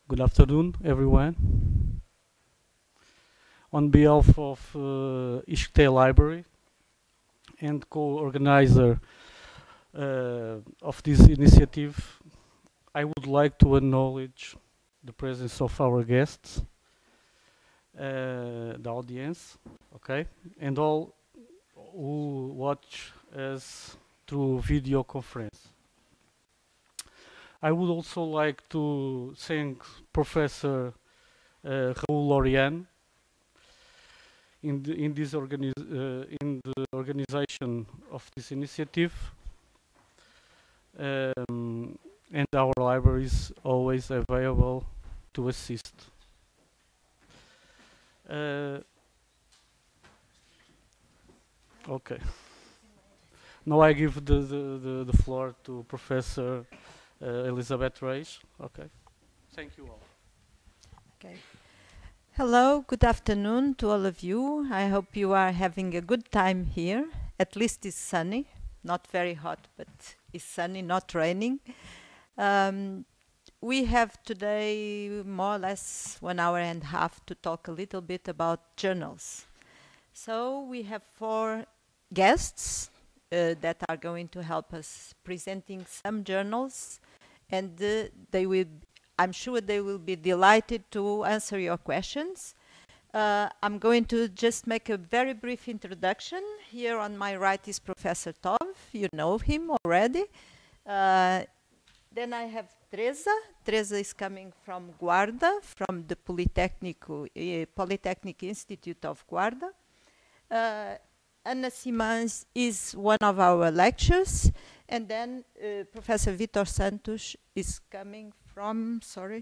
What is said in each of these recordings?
Good afternoon, everyone. On behalf of Ishte Library and co-organizer of this initiative, I would like to acknowledge the presence of our guests, the audience, okay, and all who watch us through video conference. I would also like to thank Professor Raul Lorian in the organization of this initiative, and our library is always available to assist. Okay. Now I give the floor to Professor Elizabeth Reis. Okay. Thank you all. Okay. Hello, good afternoon to all of you. I hope you are having a good time here. At least it's sunny, not very hot, but it's sunny, not raining. We have today more or less 1 hour and a half to talk a little bit about journals. So we have 4 guests that are going to help us presenting some journals, and I'm sure they will be delighted to answer your questions. I'm going to just make a very brief introduction. Here on my right is Professor Tov. You know him already. Then I have Teresa. Teresa is coming from Guarda, from the Polytechnic Institute of Guarda. Ana Simões is one of our lecturers. And then Professor Vitor Santos is coming from, sorry?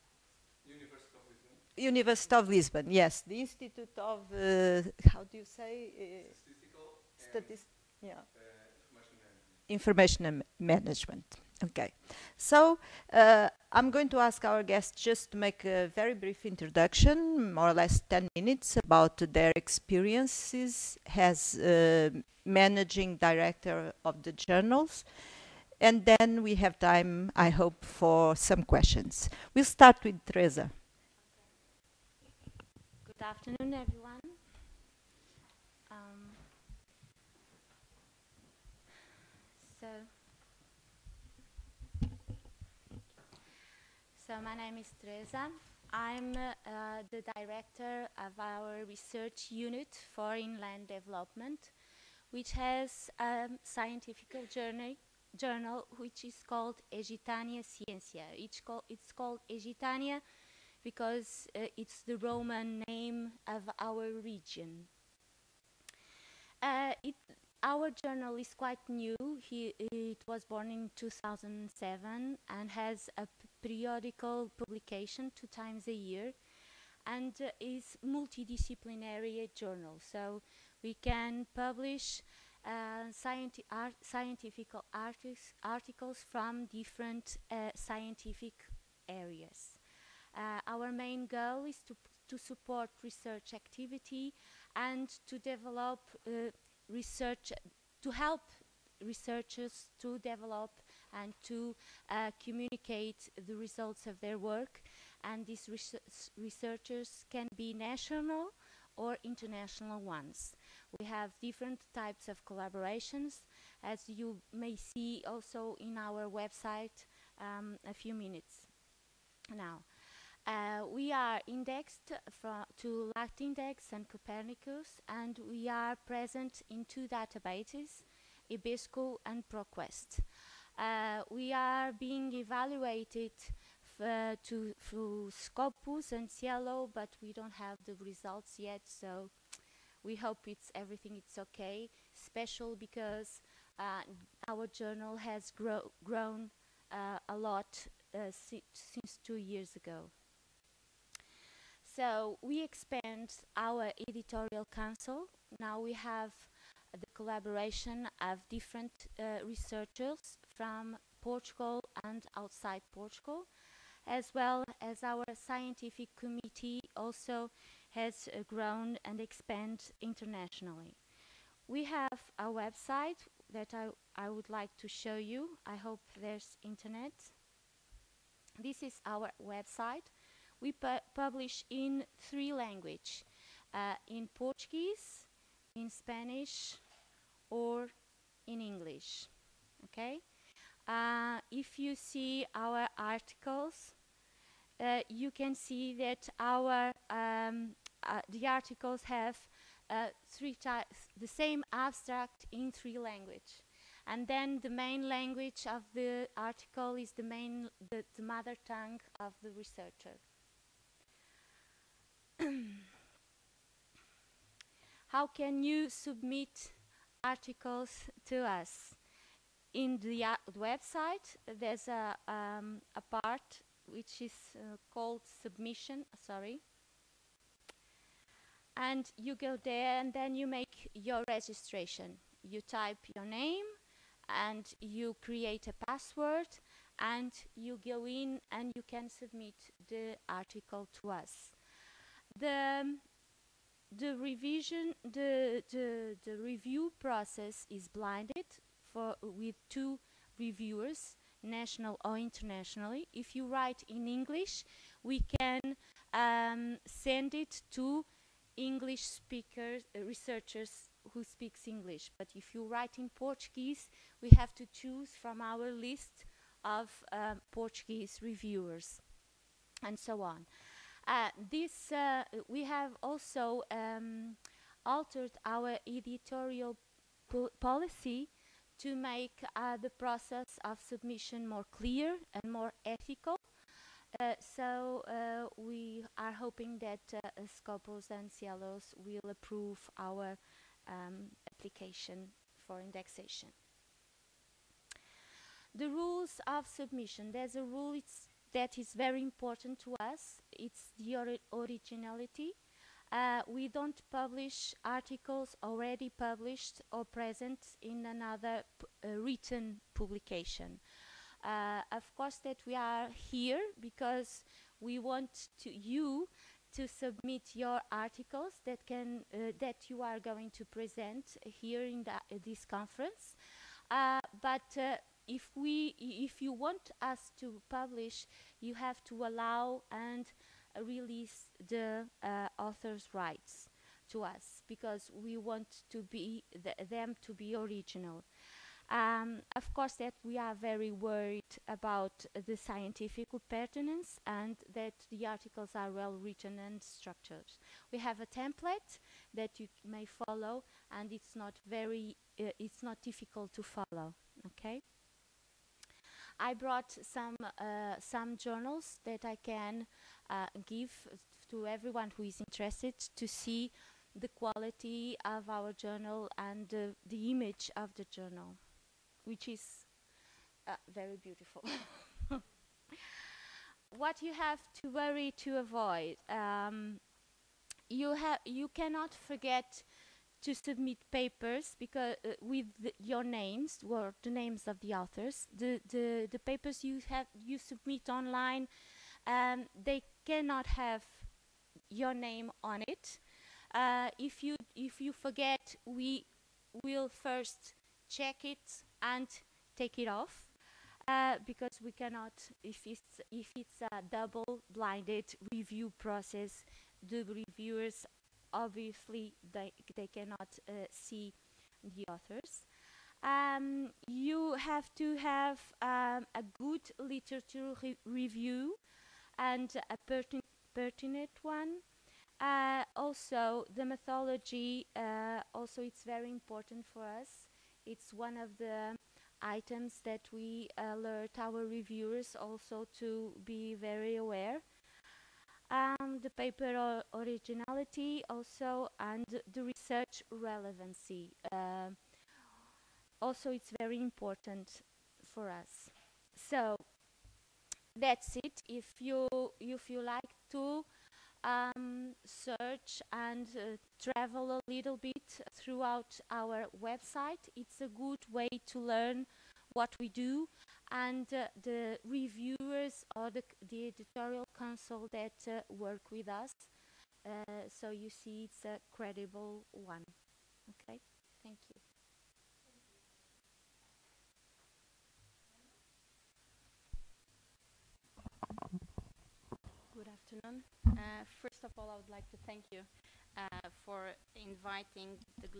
University of Lisbon, yes. The Institute of, how do you say? Statistical yeah. Information Management. Okay. So I'm going to ask our guests just to make a very brief introduction, more or less 10 minutes, about their experiences as managing director of the journals. And then we have time, I hope, for some questions. We'll start with Teresa. Good afternoon, everyone. So my name is Teresa. I'm the director of our research unit for inland development, which has a scientific journal which is called Egitania Scientia. It's called Egitania because it's the Roman name of our region. Our journal is quite new. It was born in 2007 and has a periodical publication 2 times a year, and is multidisciplinary journal. So we can publish scientific articles from different scientific areas. Our main goal is to support research activity and to develop research, to help researchers to develop and to communicate the results of their work. And these researchers can be national or international ones. We have different types of collaborations, as you may see also in our website a few minutes now. We are indexed to LactIndex and Copernicus, and we are present in 2 databases, IBESCO and ProQuest. We are being evaluated through Scopus and Cielo, but we don't have the results yet, so we hope everything is okay, especially because our journal has grown a lot since 2 years ago. So we expand our editorial council. Now we have the collaboration of different researchers from Portugal and outside Portugal, as well as our scientific committee also has grown and expanded internationally. We have a website that I would like to show you. I hope there's internet. This is our website. we publish in 3 languages, in Portuguese, in Spanish, or in English. Okay? If you see our articles, you can see that our the articles have the same abstract in 3 languages, and then the main language of the article is the mother tongue of the researcher. How can you submit articles to us? In the website, there's a part which is called submission, and you go there and then you make your registration. You type your name and you create a password and you go in and you can submit the article to us. The review process is blinded with 2 reviewers, national or internationally. If you write in English, we can send it to English speakers, researchers who speaks English. But if you write in Portuguese, we have to choose from our list of Portuguese reviewers, and so on. We have also altered our editorial policy to make the process of submission more clear and more ethical. So we are hoping that Scopus and Cielos will approve our application for indexation. The rules of submission. There's a rule that is very important to us. It's the originality. We don't publish articles already published or present in another written publication. Of course that we are here because we want you to submit your articles that you are going to present here in this conference. But if you want us to publish, you have to allow and release the author's rights to us, because we want them to be original. Of course that we are very worried about the scientific pertinence and that the articles are well written and structured. We have a template that you may follow, and it's not difficult to follow. Okay. I brought some journals that I can give to everyone who is interested to see the quality of our journal and the image of the journal, which is very beautiful. What you have to worry to avoid, you cannot forget to submit papers, because with your names or the names of the authors. The papers you submit online, they cannot have your name on it. If you forget, we will first check it and take it off, because we cannot, if it's a double-blinded review process, the reviewers obviously they cannot see the authors. You have to have a good literature review and a pertinent one. Also, the methodology, also it's very important for us. It's one of the items that we alert our reviewers also to be very aware. The paper originality also, and the research relevancy. Also, it's very important for us. So that's it. If you like to search and travel a little bit throughout our website, it's a good way to learn what we do, and the reviewers or the editorial council that work with us, so you see it's a credible one. Okay, thank you. Good afternoon. afternoon. First of all, I would like to thank you for inviting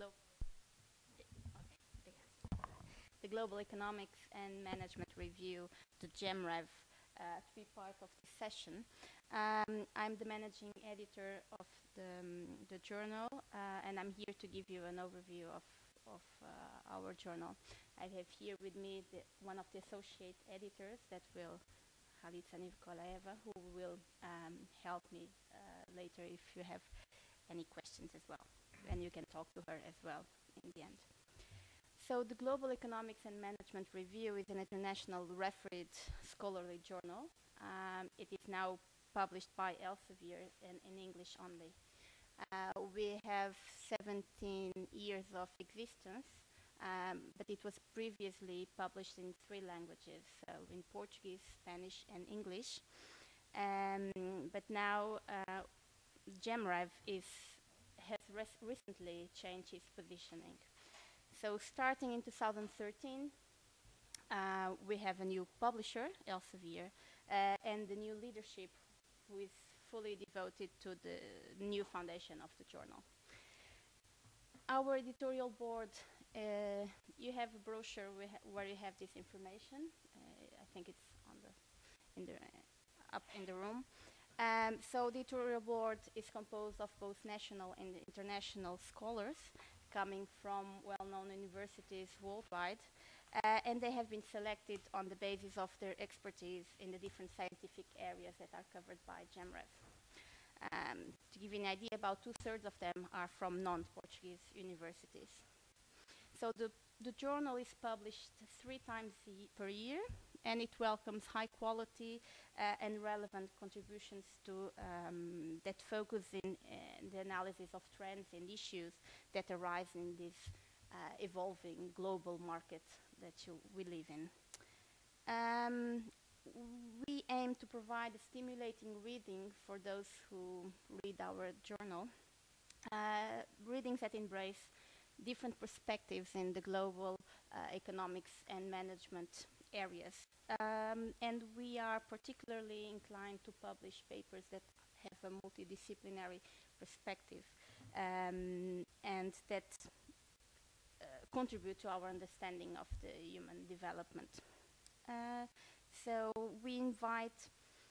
the Global Economics and Management Review, the GEMREV, to be part of this session. I'm the managing editor of the journal, and I'm here to give you an overview of our journal. I have here with me one of the associate editors that will, Khalitsa Nikolaeva, who will help me later if you have any questions as well. And you can talk to her as well in the end. So the Global Economics and Management Review is an international refereed scholarly journal. It is now published by Elsevier in English only. We have 17 years of existence, but it was previously published in 3 languages, so in Portuguese, Spanish, and English. But now GEMREV has recently changed its positioning. So starting in 2013, we have a new publisher, Elsevier, and the new leadership who is fully devoted to the new foundation of the journal. Our editorial board, you have a brochure where you have this information. I think it's up in the room. So the editorial board is composed of both national and international scholars coming from well-known universities worldwide, and they have been selected on the basis of their expertise in the different scientific areas that are covered by GEMREV. To give you an idea, about 2/3 of them are from non-Portuguese universities. So the journal is published 3 times per year, and it welcomes high quality and relevant contributions to that focus in the analysis of trends and issues that arise in this evolving global market that we live in. We aim to provide a stimulating reading for those who read our journal, readings that embrace different perspectives in the global economics and management areas. And we are particularly inclined to publish papers that have a multidisciplinary perspective and that contribute to our understanding of the human development. So we invite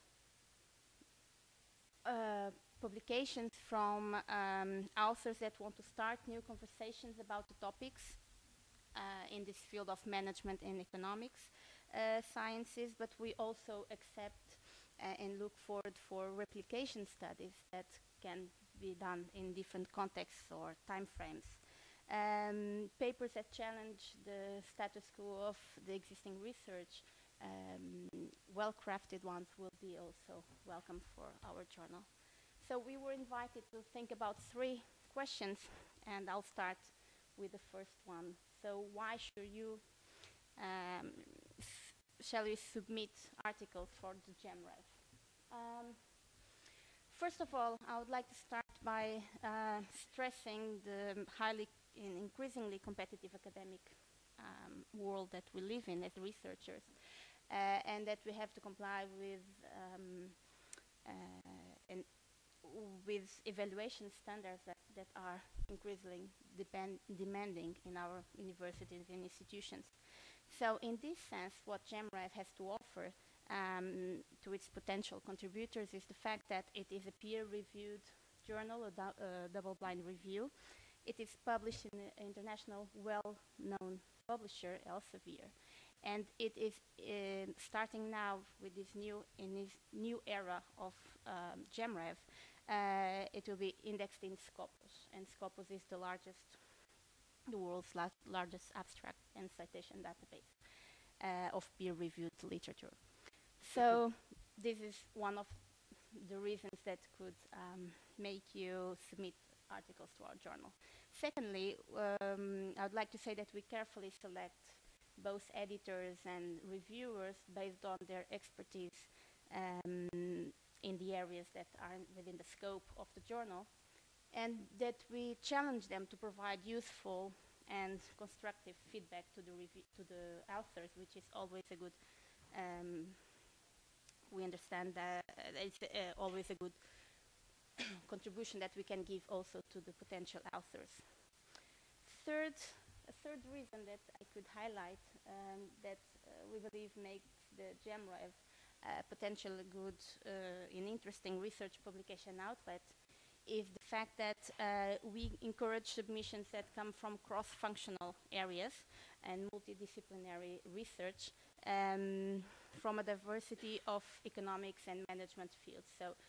publications from authors that want to start new conversations about the topics in this field of management and economics sciences, but we also accept and look forward for replication studies that can be done in different contexts or time frames. Papers that challenge the status quo of the existing research, well-crafted ones will be also welcome for our journal. So we were invited to think about 3 questions, and I'll start with the first one. So why should you, shall we submit articles for the GEMREV? First of all, I would like to start by stressing the increasingly competitive academic world that we live in as researchers, and that we have to comply with evaluation standards that are increasingly demanding in our universities and institutions. So in this sense, what GEMREV has to offer to its potential contributors is the fact that it is a peer-reviewed journal, a double-blind review. It is published in an international well-known publisher, Elsevier. And it is starting now with this new era of GEMREV. It will be indexed in Scopus, and Scopus is the world's largest abstract and citation database of peer-reviewed literature. So this is one of the reasons that could make you submit articles to our journal. Secondly, I would like to say that we carefully select both editors and reviewers based on their expertise in the areas that are within the scope of the journal, and that we challenge them to provide useful and constructive feedback to the authors, which is always a good we understand that it's always a good contribution that we can give also to the potential authors. A third reason that I could highlight that we believe makes the GEMREV potentially good and interesting research publication outlet is the fact that we encourage submissions that come from cross-functional areas and multidisciplinary research from a diversity of economics and management fields.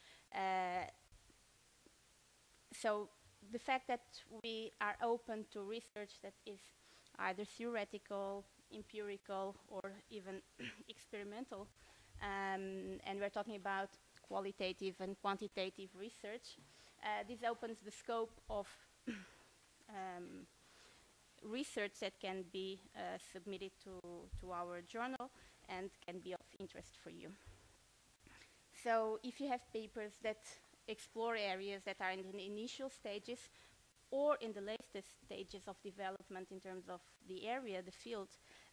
So the fact that we are open to research that is either theoretical, empirical, or even experimental, and we're talking about qualitative and quantitative research, this opens the scope of research that can be submitted to our journal and can be of interest for you. So if you have papers that explore areas that are in the initial stages or in the latest stages of development in terms of the area, the field,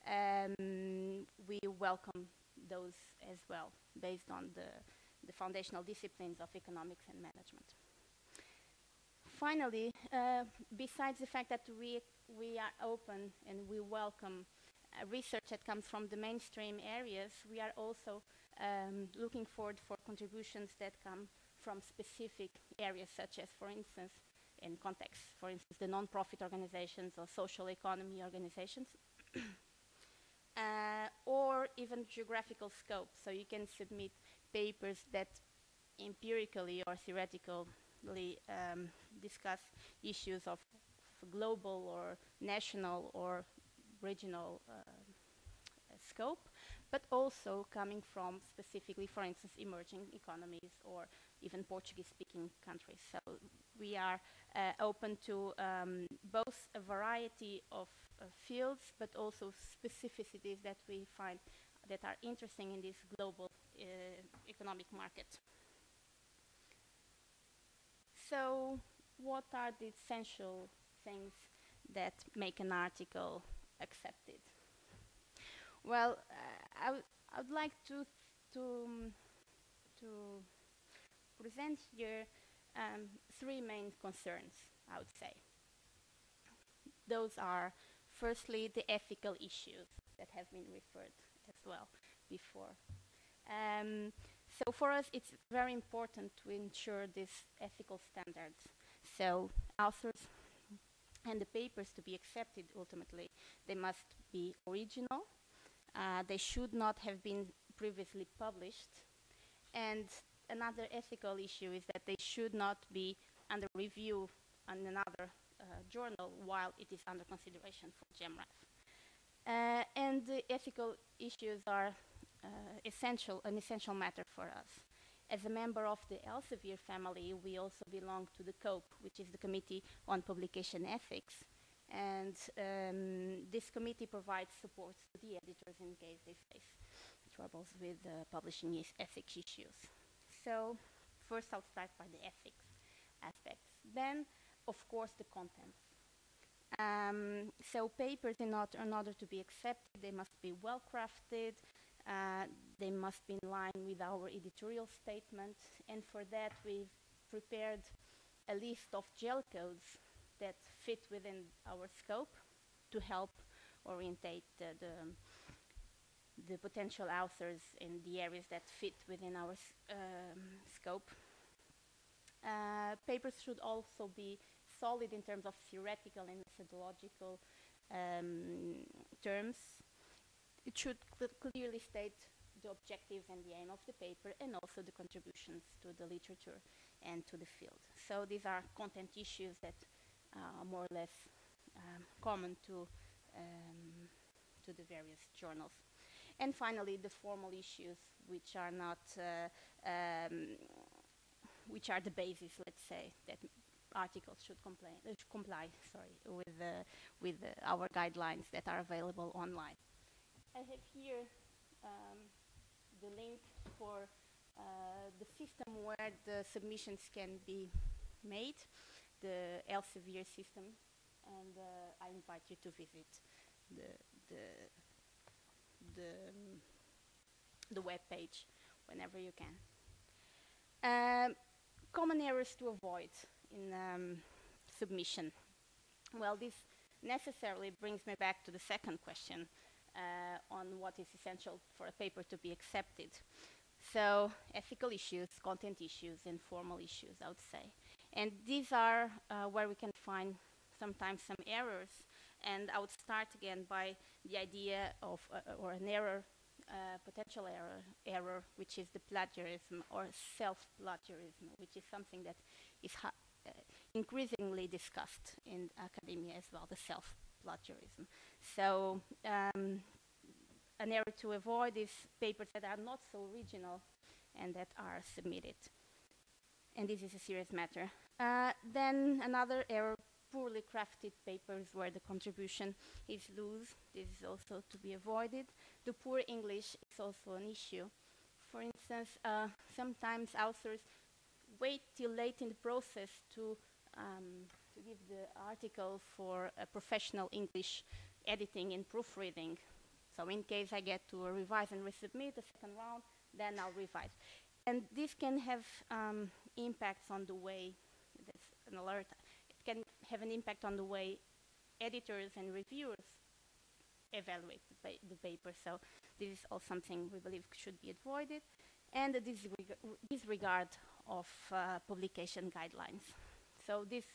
we welcome those as well, based on the foundational disciplines of economics and management. Finally, besides the fact that we are open and we welcome research that comes from the mainstream areas, we are also looking forward for contributions that come from specific areas, such as, for instance, in context, for instance, the non-profit organizations or social economy organizations, or even geographical scope. So you can submit papers that empirically or theoretically discuss issues of global or national or regional scope, but also coming from specifically, for instance, emerging economies or even Portuguese-speaking countries. So we are open to both a variety of fields, but also specificities that we find that are interesting in this global economic market. So what are the essential things that make an article accepted? Well, I would like to present here three main concerns, I would say. Those are, firstly, the ethical issues that have been referred as well before. So for us, it's very important to ensure these ethical standards. So authors and the papers to be accepted, ultimately, they must be original. They should not have been previously published. And another ethical issue is that they should not be under review on another journal while it is under consideration for GEMREV. And the ethical issues are an essential matter for us. As a member of the Elsevier family, we also belong to the COPE, which is the Committee on Publication Ethics. And this committee provides support to the editors in case they face troubles with publishing ethics issues. So first I'll start by the ethics aspects. Then, of course, the content. So papers, in order to be accepted, they must be well crafted, they must be in line with our editorial statement, and for that we've prepared a list of GEL codes that fit within our scope to help orientate the potential authors in the areas that fit within our scope. Papers should also be solid in terms of theoretical and methodological terms. It should clearly state the objectives and the aim of the paper, and also the contributions to the literature and to the field. So these are content issues that are more or less common to the various journals. And finally, the formal issues, which are not, which are the basis, let's say, that articles should comply with our guidelines that are available online. I have here the link for the system where the submissions can be made, the Elsevier system, and I invite you to visit the web page whenever you can. Common errors to avoid in submission. Well, this necessarily brings me back to the second question on what is essential for a paper to be accepted. So, ethical issues, content issues, and formal issues, I would say. And these are where we can find sometimes some errors. And I would start again by the idea of, or an error, potential error, which is the plagiarism or self-plagiarism, which is something that is increasingly discussed in academia as well, the self-plagiarism. So an error to avoid is papers that are not so original and that are submitted. And this is a serious matter. Then another error, poorly crafted papers where the contribution is loose. This is also to be avoided. The poor English is also an issue. For instance, sometimes authors wait till late in the process to give the article for a professional English editing and proofreading. So in case I get to revise and resubmit the second round, then I'll revise. And this can have impacts on the way, that's an alert, it can have an impact on the way editors and reviewers evaluate the paper. So this is all something we believe should be avoided. And the disregard of publication guidelines. So this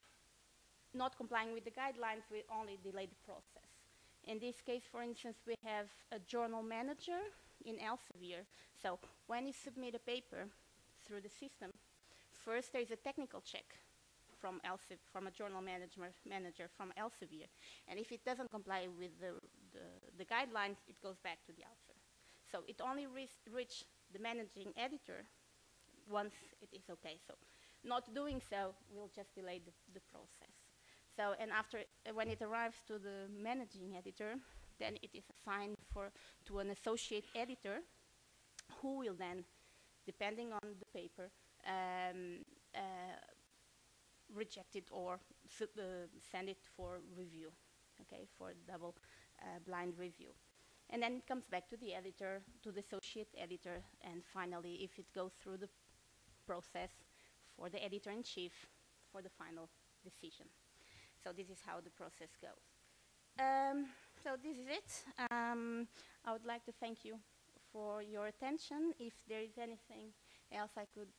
not complying with the guidelines will only delay the process. In this case, for instance, we have a journal manager in Elsevier. So when you submit a paper through the system, first there is a technical check from a journal manager from Elsevier. And if it doesn't comply with the guidelines, it goes back to the author. So it only reaches the managing editor once it is okay. So not doing so will just delay the process. So, and after, when it arrives to the managing editor, then it is assigned to an associate editor who will then, depending on the paper, reject it or send it for review, okay, for double blind review. And then it comes back to the editor, to the associate editor, and finally, if it goes through the process, for the editor-in-chief for the final decision. So this is how the process goes. So this is it. I would like to thank you for your attention. If there is anything else I could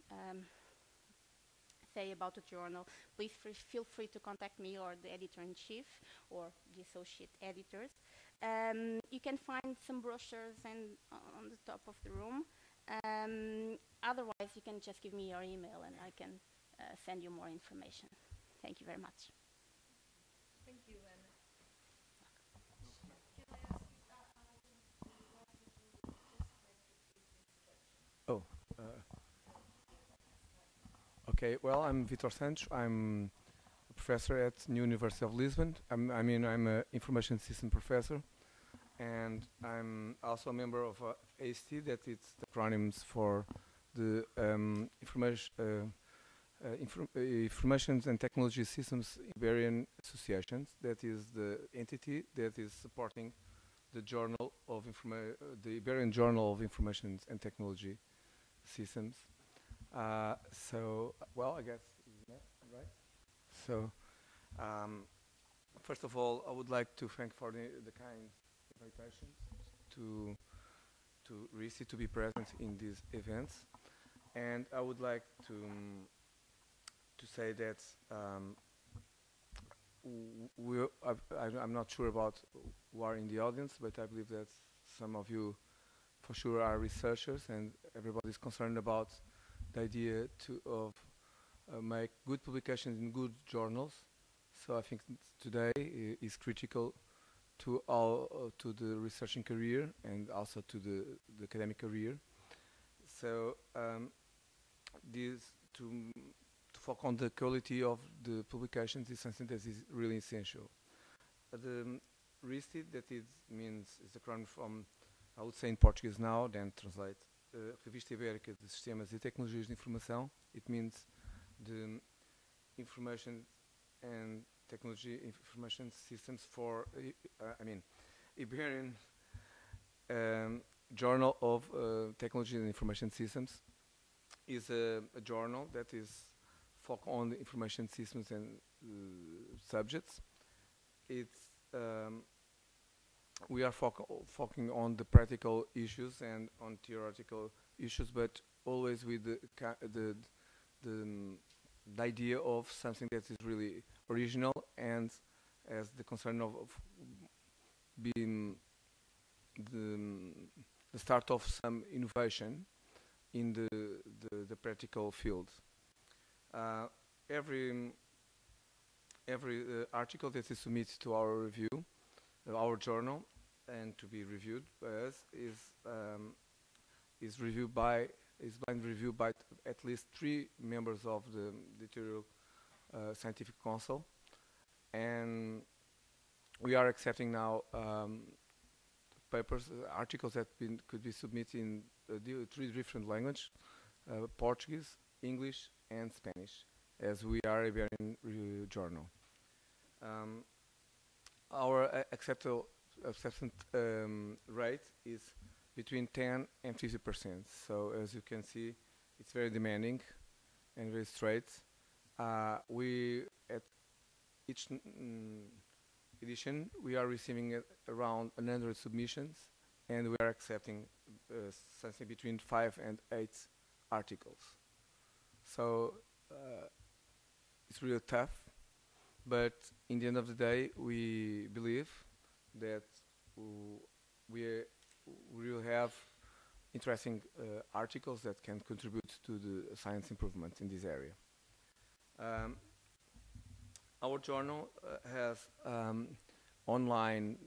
say about the journal, please feel free to contact me or the editor-in-chief or the associate editors. You can find some brochures on the top of the room. Otherwise, you can just give me your email and I can send you more information. Thank you very much. Thank you, Anna. Oh, okay. Well, I'm Vitor Santos. I'm a professor at New University of Lisbon. I'm an information system professor, and I'm also a member of AST, that it's the acronyms for the Informations and Technology Systems Iberian Associations. That is the entity that is supporting the journal of the Iberian Journal of Information and Technology Systems. So, well, I guess, right? So, first of all, I would like to thank for the kind invitation to RISI to be present in these events, and I would like to say that I'm not sure about who are in the audience, but I believe that some of you for sure are researchers, and everybody is concerned about the idea of make good publications in good journals. So I think today is critical to to the researching career and also to the academic career. So this to focus on the quality of the publications is something that is really essential. The RISI, that means is a acronym from, I would say in Portuguese now, then translate, Revista Ibérica de Sistemas e Tecnologias de Informação. It means the information and technology information systems for, Iberian Journal of Technology and Information Systems is a journal that is focused on the information systems and subjects. It's we are focusing on the practical issues and on theoretical issues, but always with the idea of something that is really original and as the concern of being the start of some innovation in the practical field. Every article that is submitted to our review, our journal, and to be reviewed by us is being reviewed by at least 3 members of the editorial scientific council, and we are accepting now papers, articles that could be submitted in 3 different languages: Portuguese, English, and Spanish, as we are a Iberian journal. Our acceptance rate is between 10 and 50%. So as you can see, it's very demanding and very straight. We at each edition we are receiving around 100 submissions, and we are accepting something between 5 and 8 articles. So it's really tough, but in the end of the day, we believe that we will have interesting articles that can contribute to the science improvement in this area. Our journal has online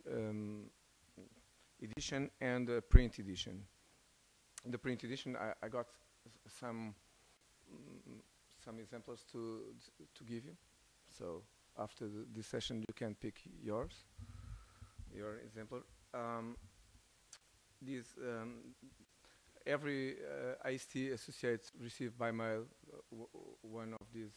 edition and a print edition. In the print edition, I got some examples to give you. So after this session, you can pick your example. Every IST associate received by mail one of these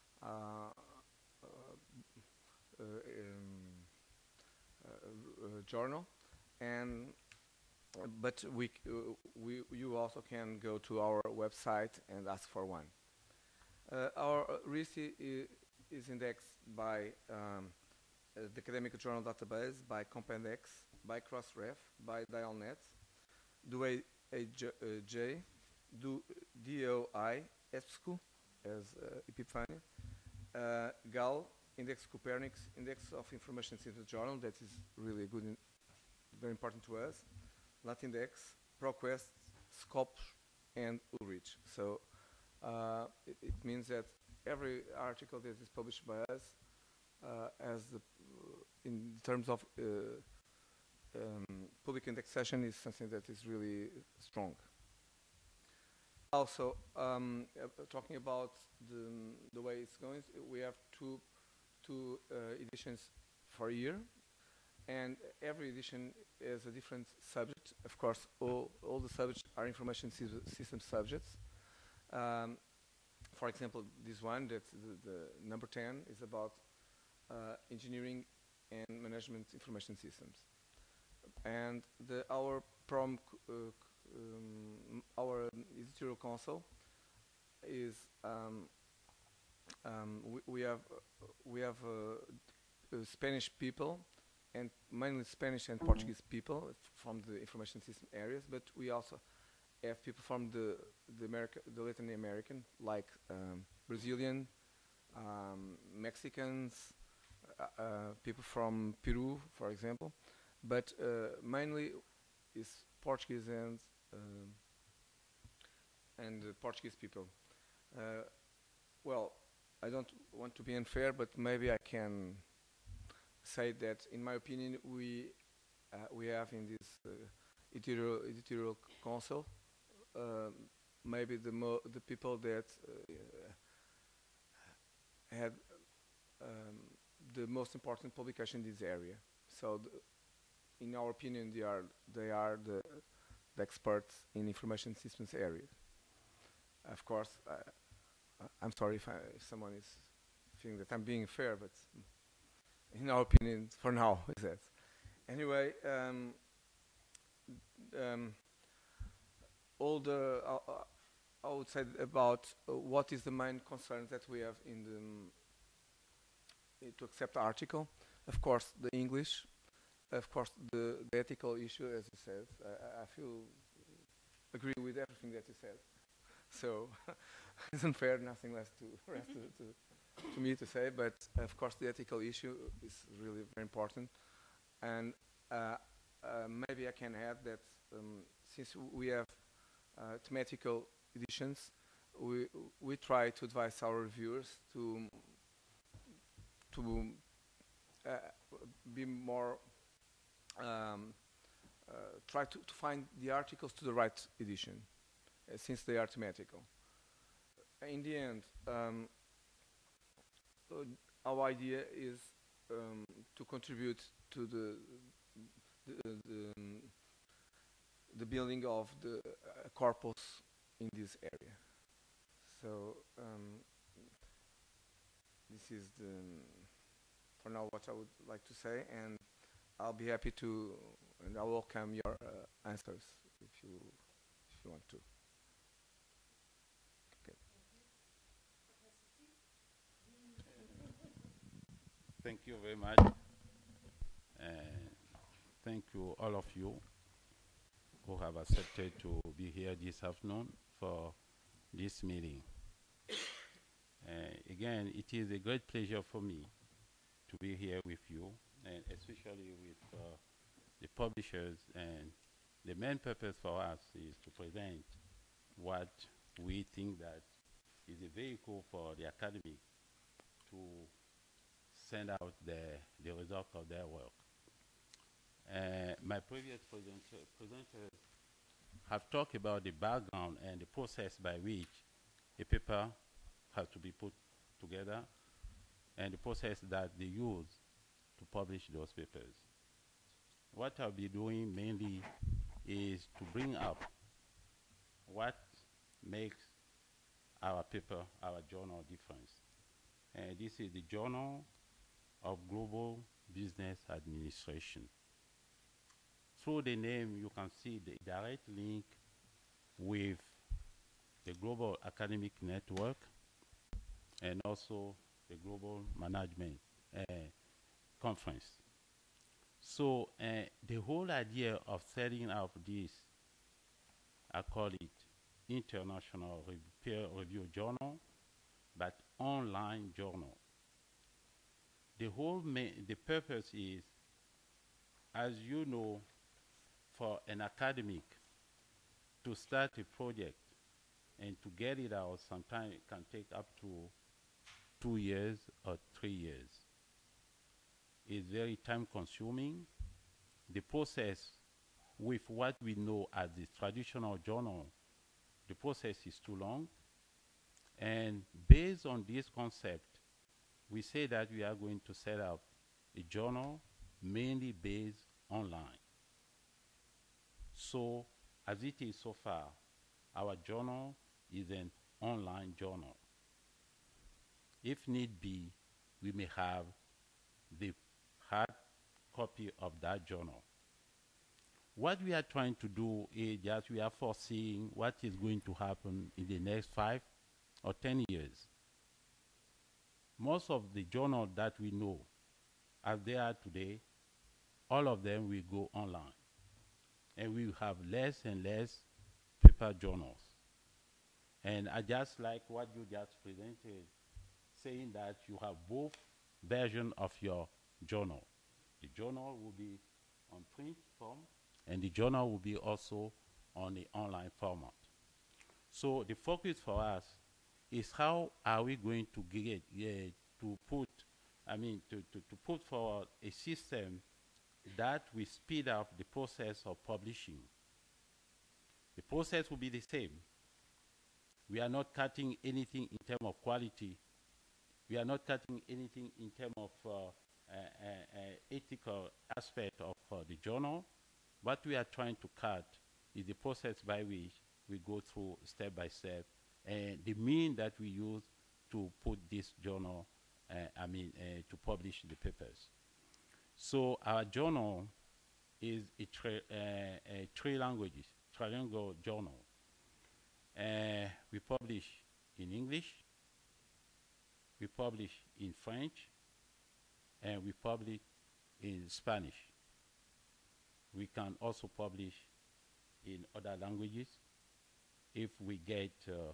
journal, and but you also can go to our website and ask for one. Our RISI is indexed by the Academic Journal Database, by Compendex, by Crossref, by Dialnet, DOAJ, DOI, EBSCO, as Epifania, GAL, Index Copernicus, Index of Information Systems Journal, that is really good, very important to us, Latindex, ProQuest, Scopus, and Ulrich. So it means that every article that is published by us in terms of public indexation is something that is really strong. Also, talking about the way it's going, we have two editions for a year, and every edition is a different subject. Of course, all the subjects are information system subjects. For example, this one, that's the number 10, is about engineering and management information systems. And our editorial council is we have Spanish people, and mainly Spanish and Portuguese people from the information system areas, but we also have people from the Latin American, like Brazilian, Mexicans, people from Peru, for example, but mainly is Portuguese and Portuguese people. Well, I don't want to be unfair, but maybe I can say that, in my opinion, we have in this editorial council maybe the people that had the most important publication in this area. So, in our opinion, they are the experts in information systems area. Of course, I'm sorry if someone is feeling that I'm being fair, but in our opinion, for now, is that. Anyway, all the I would say about what is the main concerns that we have in the to accept the article. Of course, the English. Of course, the ethical issue, as you said. I feel agree with everything that you said. So it's unfair, nothing less to rest to me to say. But of course, the ethical issue is really very important. And maybe I can add that since we have thematical editions, we try to advise our reviewers to be more try to find the articles to the right edition, since they are thematical. In the end, our idea is to contribute to the building of the corpus in this area. So this is for now what I would like to say, and I'll be happy to, and I welcome your answers if you want to. Okay. Thank you very much. Thank you, all of you, who have accepted to be here this afternoon for this meeting. Again, it is a great pleasure for me to be here with you, and especially with the publishers. And the main purpose for us is to present what we think that is a vehicle for the academy to send out the result of their work. My previous presenters have talked about the background and the process by which a paper has to be put together and the process that they use to publish those papers. What I'll be doing mainly is to bring up what makes our paper, our journal different. And this is the Journal of Global Business Administration. Through the name, you can see the direct link with the Global Academic Network and also the Global Management Conference. So the whole idea of setting up this, I call it International Peer Review Journal, but online journal. The purpose is, as you know, for an academic to start a project and to get it out, sometimes it can take up to 2 years or 3 years. It's very time consuming. The process with what we know as the traditional journal, the process is too long. And based on this concept, we say that we are going to set up a journal mainly based online. So, as it is so far, our journal is an online journal. If need be, we may have the hard copy of that journal. What we are trying to do is that we are foreseeing what is going to happen in the next 5 or 10 years. Most of the journals that we know, as they are today, all of them will go online. And we will have less and less paper journals. And I just like what you just presented, saying that you have both versions of your journal. The journal will be on print form, and the journal will be also on the online format. So the focus for us is how are we going to get to put forward a system that will speed up the process of publishing. The process will be the same. We are not cutting anything in terms of quality. We are not cutting anything in terms of ethical aspect of the journal. What we are trying to cut is the process by which we go through step by step, and the mean that we use to put this journal, to publish the papers. So our journal is a three languages, trilingual journal. We publish in English, we publish in French, and we publish in Spanish. We can also publish in other languages if we get,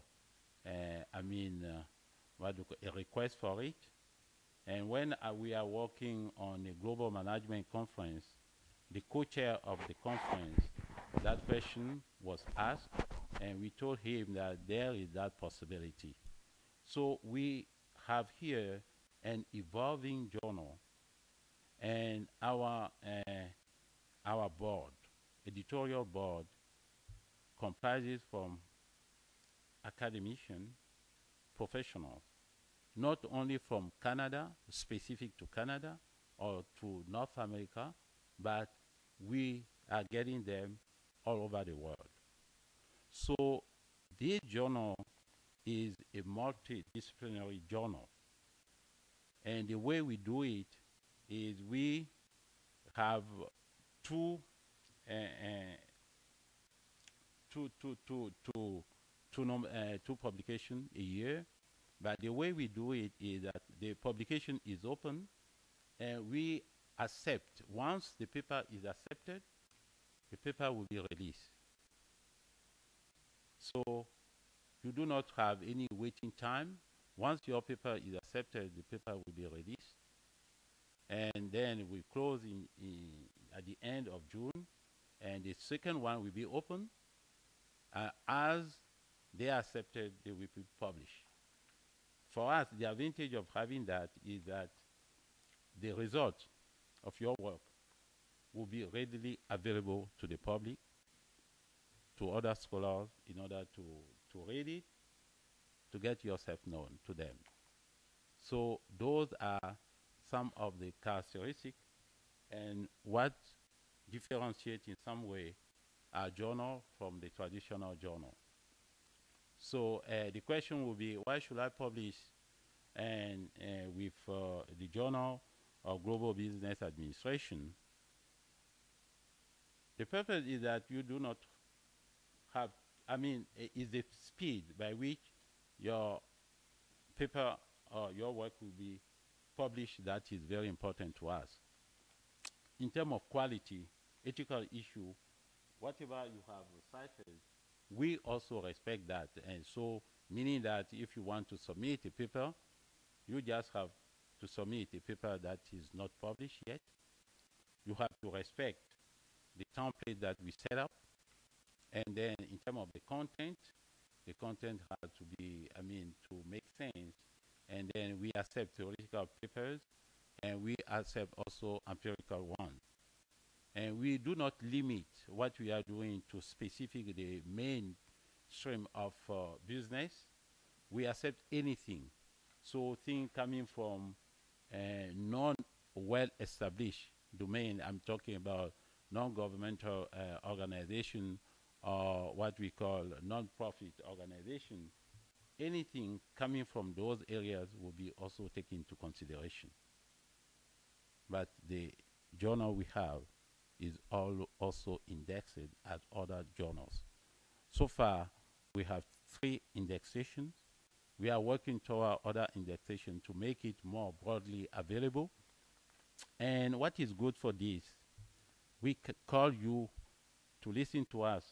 a request for it. And when we are working on a global management conference, the co-chair of the conference, that question was asked, and we told him that there is that possibility. So we have here an evolving journal, and our board, editorial board, comprises from academicians, professionals, not only from Canada, specific to Canada or to North America, but we are getting them all over the world. So this journal is a multidisciplinary journal. And the way we do it is we have two publications a year. But the way we do it is that the publication is open, and we accept. Once the paper is accepted, the paper will be released. So you do not have any waiting time. Once your paper is accepted, the paper will be released. And then we close at the end of June, and the second one will be open. As they are accepted, they will be published. For us, the advantage of having that is that the result of your work will be readily available to the public, to other scholars, in order to read it, to get yourself known to them. So those are some of the characteristics and what differentiates in some way our journal from the traditional journal. So the question will be, why should I publish with the Journal of Global Business Administration? The purpose is that you do not have, is the speed by which your paper or your work will be published that is very important to us. In terms of quality, ethical issue, whatever you have cited, we also respect that. And so, meaning that if you want to submit a paper, you just have to submit a paper that is not published yet. You have to respect the template that we set up. And then in terms of the content has to be, to make sense. And then we accept theoretical papers, and we accept also empirical ones. And we do not limit what we are doing to specific the main stream of business. We accept anything. So things coming from non-well-established domain, I'm talking about non-governmental organization or what we call non-profit organization, anything coming from those areas will be also taken into consideration. But the journal we have is also indexed as other journals. So far, we have 3 indexations. We are working toward other indexation to make it more broadly available. And what is good for this, we call you to listen to us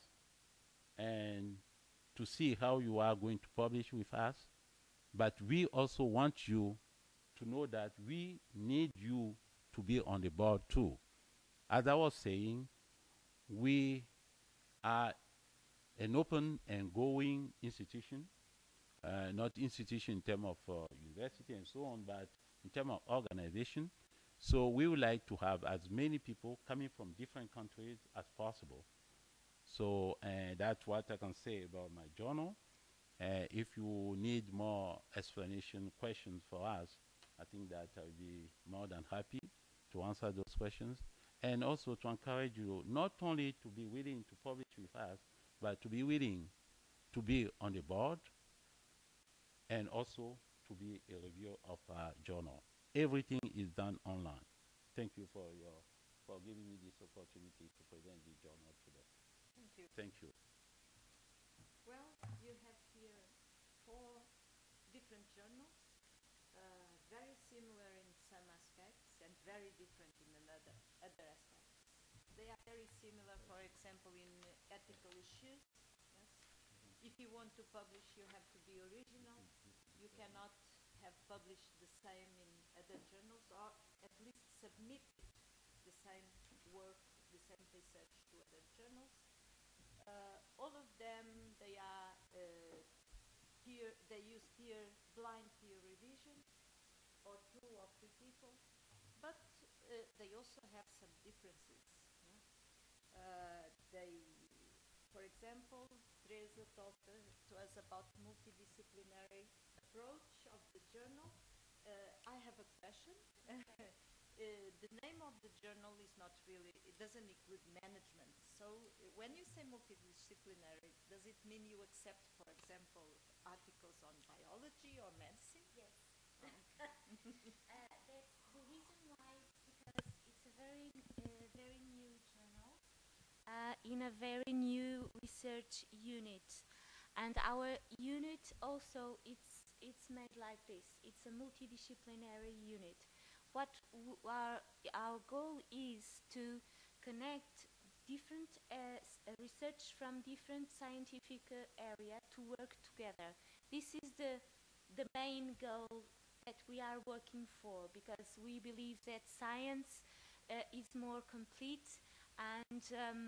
and to see how you are going to publish with us. But we also want you to know that we need you to be on the board too. As I was saying, we are an open and going institution, not institution in terms of university and so on, but in terms of organization. So we would like to have as many people coming from different countries as possible. So that's what I can say about my journal. If you need more explanation, questions for us, I think that I'll be more than happy to answer those questions. And also to encourage you not only to be willing to publish with us, but to be willing to be on the board and also to be a reviewer of our journal. Everything is done online. Thank you for giving me this opportunity to present the journal today. Thank you. Thank you. Well, you have here 4 different journals, very similar in some aspects and very different in other aspects. They are very similar, for example, in ethical issues. Yes. If you want to publish, you have to be original. You cannot have published the same in other journals, or at least submit the same work, the same research to other journals. All of them, they are they use blind peer revision, or 2 or 3 people, but they also have some differences. For example, Teresa talked to us about multidisciplinary approach of the journal. I have a question. The name of the journal is not really, it doesn't include management. So when you say multidisciplinary, does it mean you accept, for example, articles on biology or medicine? Yes. That's the reason why, because it's a very new journal in a very new research unit, and our unit also it's made like this. It's a multidisciplinary unit. What our goal is to connect different research from different scientific area to work together. This is the main goal that we are working for, because we believe that science is more complete and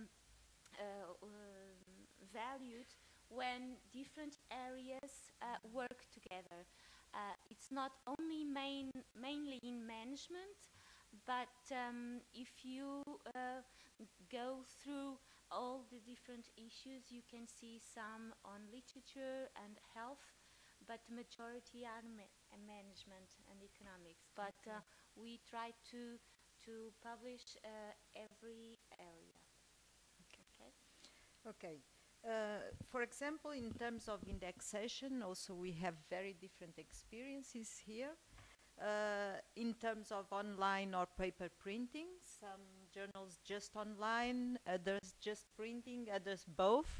valued when different areas work together. It's not only mainly in management, but if you go through all the different issues, you can see some on literature and health, but the majority are management and economics. But we try to publish every area. Okay. Okay. For example, in terms of indexation, also we have very different experiences here. In terms of online or paper printing, some journals just online, others just printing, others both.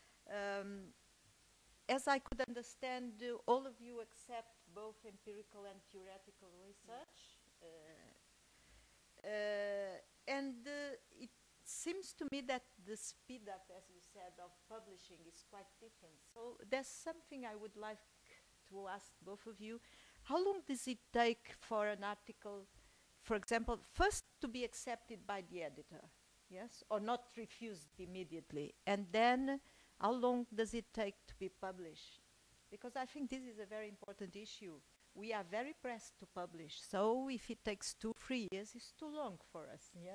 As I could understand, all of you accept both empirical and theoretical research. It seems to me that the speed up, as you said, of publishing is quite different. So there's something I would like to ask both of you. How long does it take for an article, for example, first to be accepted by the editor, yes, or not refused immediately, and then how long does it take to be published? Because I think this is a very important issue. We are very pressed to publish, so if it takes 2-3 years, it's too long for us, yeah?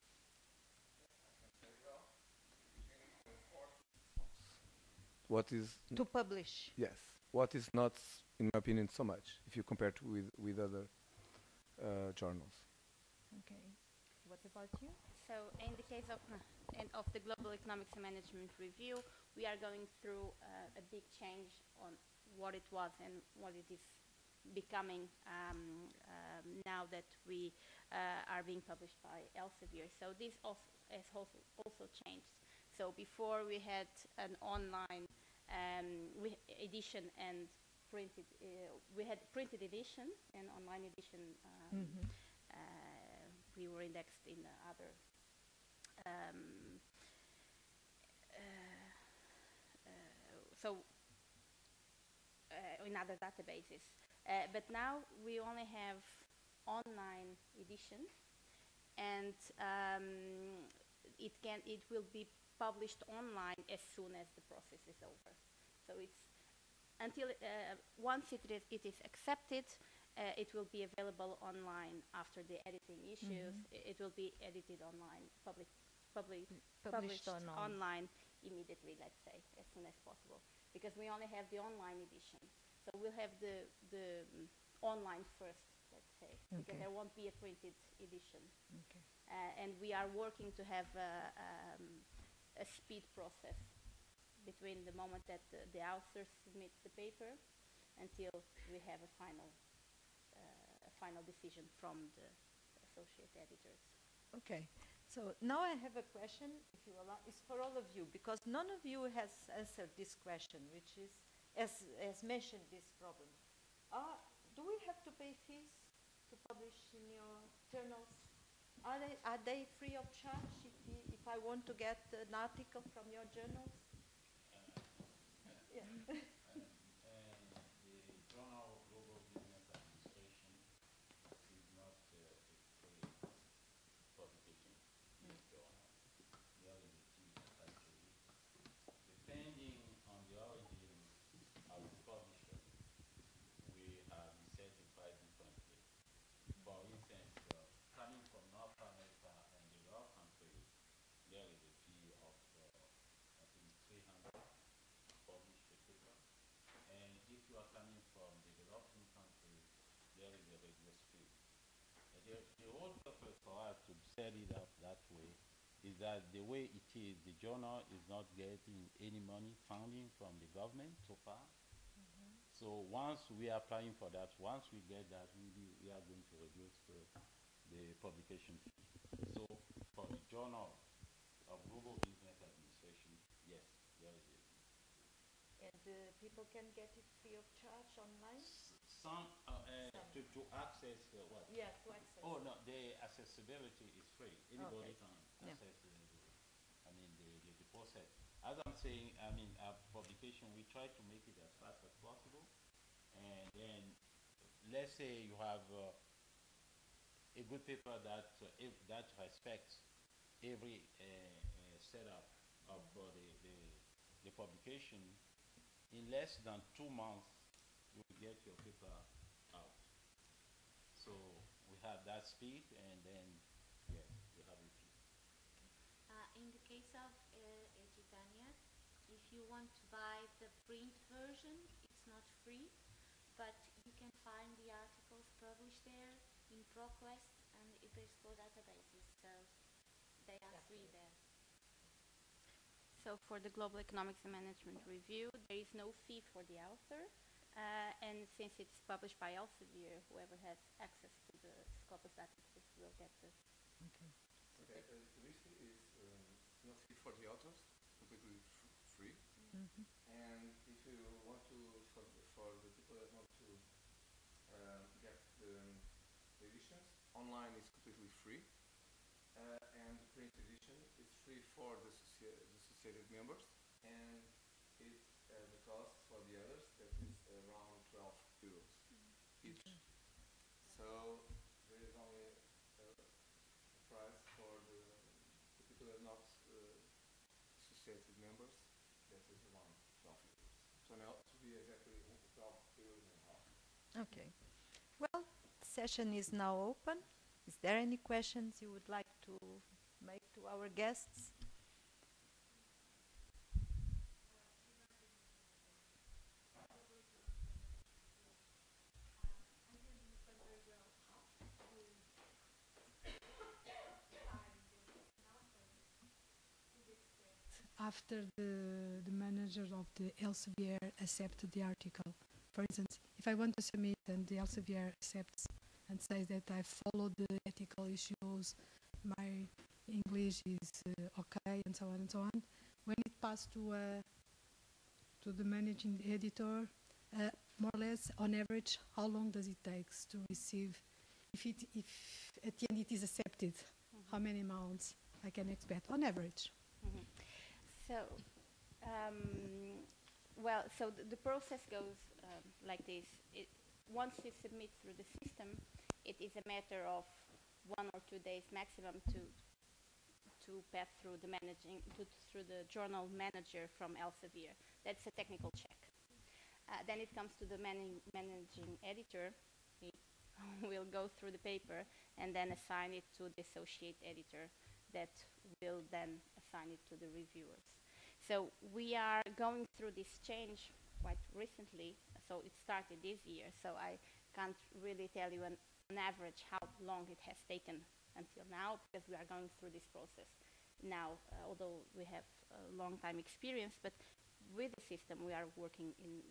What is To publish. yes, what is not, in my opinion, so much if you compare to with other journals. Okay. What about you? So in the case of the Global Economics and Management Review, we are going through a big change on what it was and what it is becoming now that we are being published by Elsevier. So this has also changed. So before we had an online edition and printed, we had printed edition and online edition. We were indexed in other in other databases. But now we only have online edition, and it will be published online as soon as the process is over. So it's until once it is accepted, it will be available online after the editing issues. It will be edited online, published online immediately, let's say, as soon as possible, because we only have the online edition. So we'll have the online first, let's say, because there won't be a printed edition. Okay. And we are working to have a speed process between the moment that the author submits the paper until we have a final decision from the associate editors. Okay. So now I have a question, if you allow, it's for all of you, because none of you has answered this question, which is, as mentioned this problem. Do we have to pay fees to publish in your journals? Are they free of charge if I want to get an article from your journals? Yeah. And the Journal of Global Business Administration is not a free publication journal. There is a fee attached to it. Depending on the origin of the publisher, we have certified differently. For instance, coming from North America and the Gulf countries, there is a fee of, I think, 300 to publish a paper. And if you are coming from developing countries, there is a reduced fee. The whole purpose for us to set it up that way is that the way it is, the journal is not getting any money funding from the government so far. So once we are applying for that, once we get that, we are going to reduce the publication fee. So for the Journal of Global Business Administration, yes, there is a fee. And people can get it free of charge online? Some, to access what? Yeah, to access. Oh, no, the accessibility is free. Anybody Okay. can Yeah. access the process. As I'm saying, our publication, we try to make it as fast as possible. And then, let's say you have a good paper that respects every setup of the publication. In less than 2 months, you will get your paper out. So we have that speed, and then, yeah, we have it. In the case of Edutania, if you want to buy the print version, it's not free, but you can find the articles published there in ProQuest and IBESCO databases, so they are free there. So for the Global Economics and Management Review, there is no fee for the author. And since it's published by Elsevier, whoever has access to the Scopus database will get this. Okay. Okay, this is no fee for the authors, completely free. Mm-hmm. And if you want to, for the people that want to get the editions, online is completely free. And the print edition is free for the associated members. And the cost for the others, that is around 12 euros each. So there is only a price for the people that are not associated members, that is around 12 euros. So now to be exactly 12 euros and a half. Okay. Well, the session is now open. Is there any questions you would like to make to our guests? After the manager of the Elsevier accepted the article. For instance, if I want to submit and the Elsevier accepts and says that I followed the ethical issues, my English is okay, and so on and so on, when it passed to the managing editor, more or less, on average, how long does it take to receive? If at the end it is accepted, how many months I can expect on average? So, well, so the process goes like this. Once you submit through the system, it is a matter of 1 or 2 days maximum to pass through through the journal manager from Elsevier. That's a technical check. Then it comes to the managing editor. He will go through the paper and then assign it to the associate editor that will then assign it to the reviewers. So we are going through this change quite recently, so it started this year, so I can't really tell you on average how long it has taken until now, because we are going through this process now, although we have a long time experience, but with the system we are working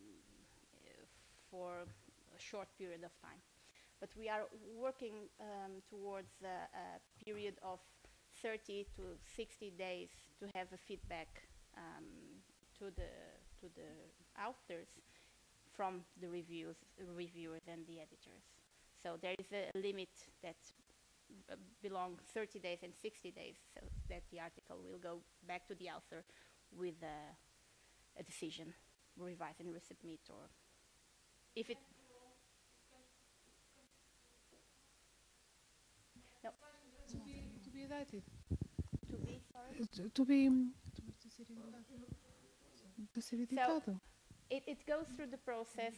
for a short period of time. But we are working towards a period of 30 to 60 days to have a feedback to the authors from the reviewers and the editors. So there is a limit that belongs 30 days and 60 days, so that the article will go back to the author with a decision, revise and resubmit, or if it. No. To be edited. To be, sorry? To ser editado. It goes through the process.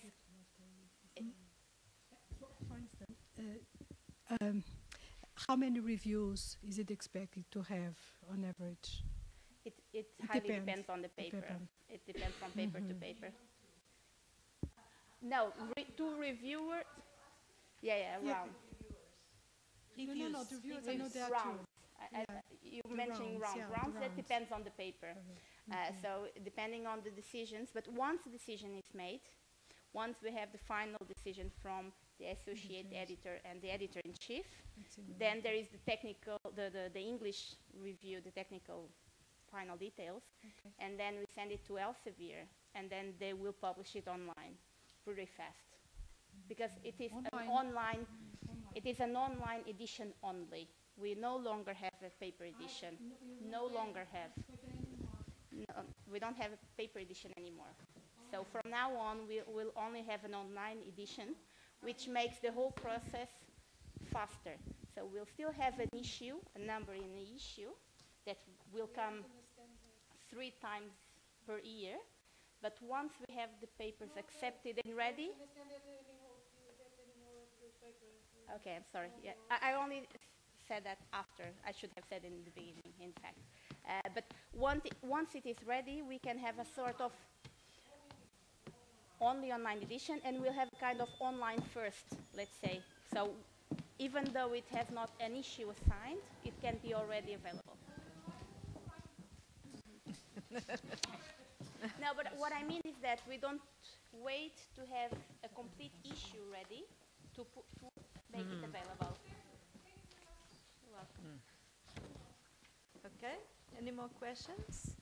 For instance, how many reviews is it expected to have on average? It highly depends on the paper. It depends from paper to paper. No, two reviewers. Yeah, round. No, the reviewers, I know there are rounds. two. You mentioning rounds. Yeah, Rounds, that rounds. depends on the paper. So depending on the decisions, but once the decision is made, once we have the final decision from the associate editor and the editor-in-chief, then there is the technical, the English review, the technical final details, and then we send it to Elsevier, and then they will publish it online pretty fast, because it is an online. It is an online edition only. We no longer have a paper edition. No longer have. No, we don't have a paper edition anymore. So from now on, we will only have an online edition, which makes the whole process faster. So we'll still have an issue, a number in the issue, that will come 3 times per year. But once we have the papers accepted and ready. Okay, I'm sorry. Yeah, I only said that after. I should have said it in the beginning, in fact. But once it is ready, we can have a sort of only online edition, and we'll have kind of online first, let's say. So even though it has not an issue assigned, it can be already available. No, but what I mean is that we don't wait to have a complete issue ready to make it available. You're welcome. Okay, any more questions?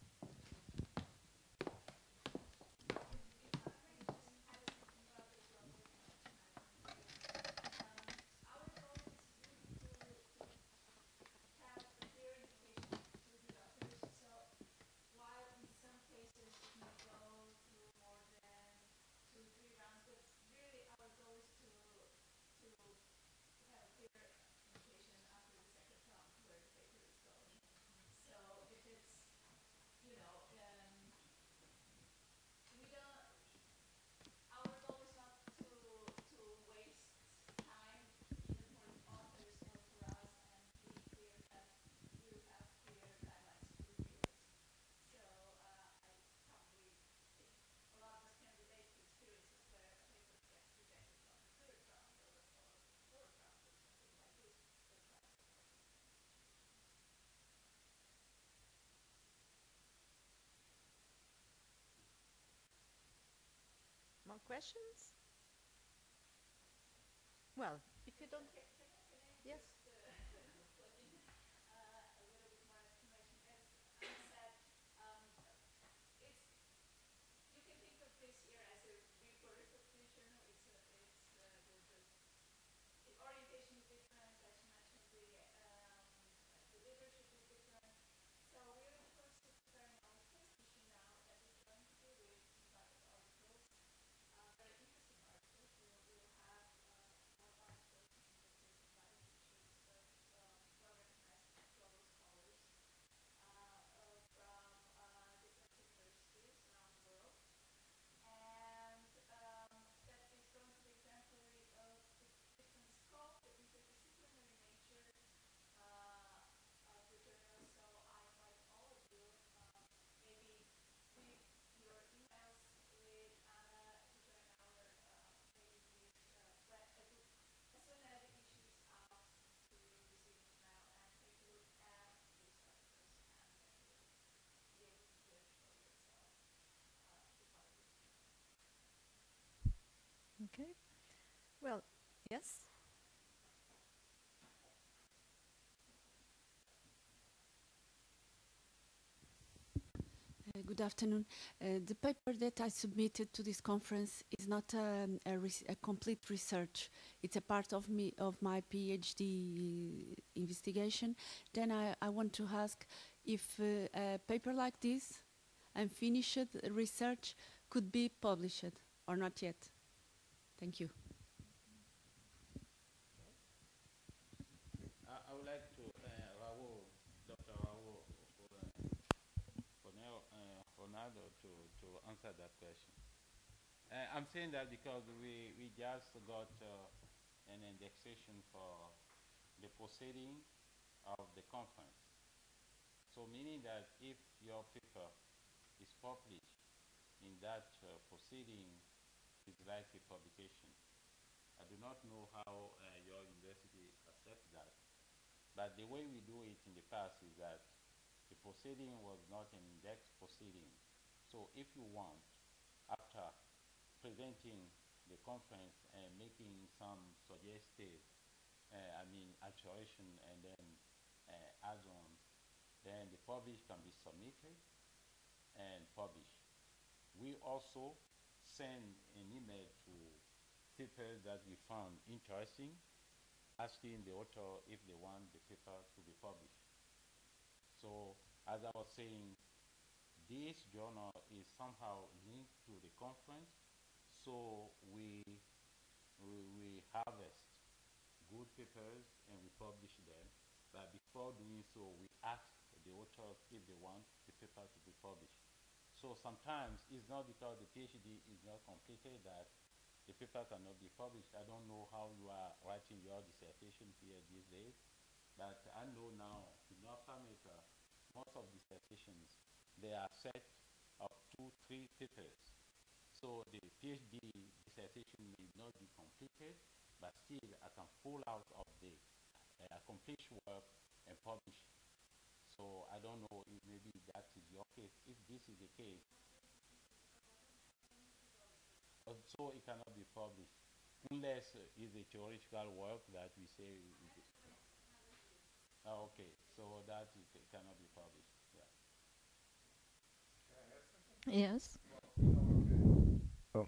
More questions? Well, if you don't... Yes? Okay. Well, yes? Good afternoon. The paper that I submitted to this conference is not a complete research. It's a part of my PhD investigation. Then I want to ask if a paper like this, unfinished research, could be published or not yet. Thank you. I would like to, Dr. Raul Ronaldo to answer that question. I'm saying that because we just got an indexation for the proceeding of the conference. So meaning that if your paper is published in that proceeding with likely publication, I do not know how your university accepts that. But the way we do it in the past is that the proceeding was not an index proceeding. So if you want, after presenting the conference and making some suggested, alteration and then add-ons, then the publish can be submitted and published. We also send an email to papers that we found interesting, asking the author if they want the paper to be published. So, as I was saying, this journal is somehow linked to the conference, so we harvest good papers and we publish them. But before doing so, we ask the authors if they want the paper to be published. So sometimes it's not because the PhD is not completed that the paper cannot be published. I don't know how you are writing your dissertation here these days, but I know now in North America, most of dissertations, they are set of 2-3 papers. So the PhD dissertation may not be completed, but still I can pull out of the accomplished work and publish. So I don't know if maybe that is your case. If this is the case, so it cannot be published unless it's a theoretical work that we say. Okay, so that it cannot be published. Yeah. Yes. Oh.